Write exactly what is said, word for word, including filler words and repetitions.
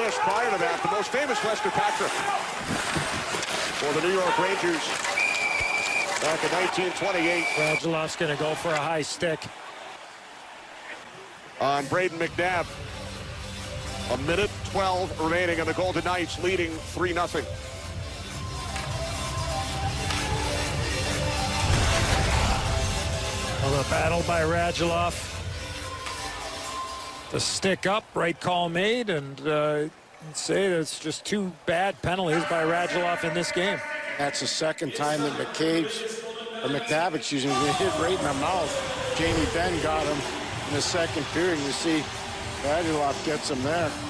tennis prior to that, the most famous Lester Patrick for the New York Rangers back in nineteen twenty-eight. Radulov's going to go for a high stick. On Brayden McNabb. A minute twelve remaining, and the Golden Knights leading three nothing. Well, the battle by Radulov. The stick up, right call made, and uh, I'd say that's just two bad penalties by Radulov in this game. That's the second time that McCabe's, or McNabb, excuse me, hit right in the mouth. Jamie Benn got him in the second period. You see Radulov gets him there.